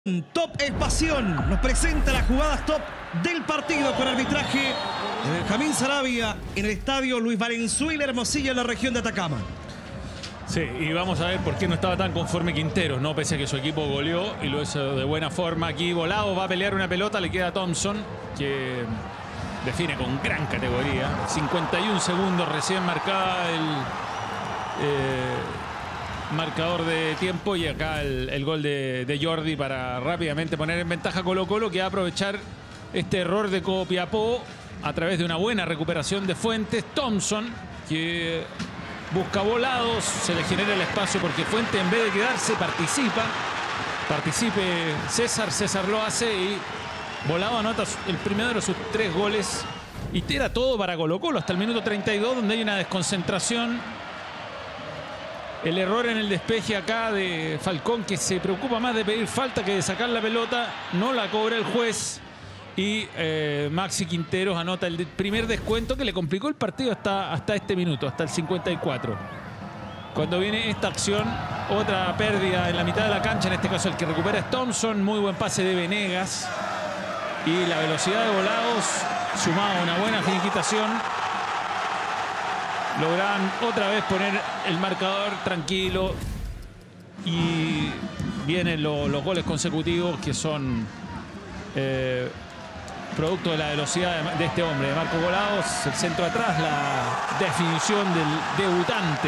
Top es pasión. Nos presenta las jugadas top del partido con arbitraje de Benjamín Sarabia en el estadio Luis Valenzuela Hermosillo en la región de Atacama. Sí, y vamos a ver por qué no estaba tan conforme Quinteros, ¿no? Pese a que su equipo goleó y lo hizo de buena forma. Aquí Volado va a pelear una pelota, le queda a Thompson, que define con gran categoría. 51 segundos recién marcada el marcador de tiempo, y acá el gol de Jordi para rápidamente poner en ventaja Colo-Colo, que va a aprovechar este error de Copiapó a través de una buena recuperación de Fuentes. Thompson, que busca Volados, se le genera el espacio porque Fuentes, en vez de quedarse, participe César lo hace y Volado anota el primero de sus 3 goles y tira todo para Colo-Colo hasta el minuto 32, donde hay una desconcentración. El error en el despeje acá de Falcón, que se preocupa más de pedir falta que de sacar la pelota, no la cobra el juez. Y Maxi Quinteros anota el primer descuento que le complicó el partido hasta este minuto, hasta el 54. Cuando viene esta acción, otra pérdida en la mitad de la cancha, en este caso el que recupera es Thompson. Muy buen pase de Venegas. Y la velocidad de Volados, sumado a una buena finiquitación, logran otra vez poner el marcador tranquilo. Y vienen los goles consecutivos, que son producto de la velocidad de este hombre, de Marco Volados. El centro atrás, la definición del debutante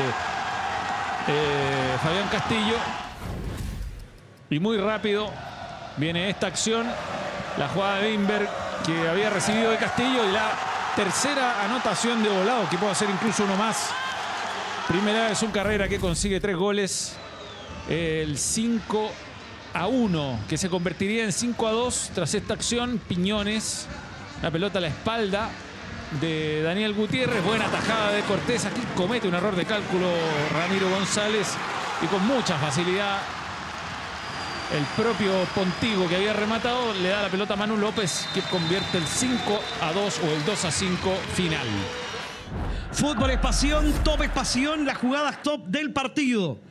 Fabián Castillo. Y muy rápido viene esta acción, la jugada de Wimberg, que había recibido de Castillo, y la tercera anotación de Volados, que puede hacer incluso uno más. Primera vez en su carrera que consigue 3 goles. El 5-1, que se convertiría en 5-2 tras esta acción. Piñones, la pelota a la espalda de Daniel Gutiérrez. Buena tajada de Cortés. Aquí comete un error de cálculo Ramiro González, y con mucha facilidad el propio Pontigo, que había rematado, le da la pelota a Manu López, que convierte el 5-2 o el 2-5 final. Fútbol es pasión, top es pasión, las jugadas top del partido.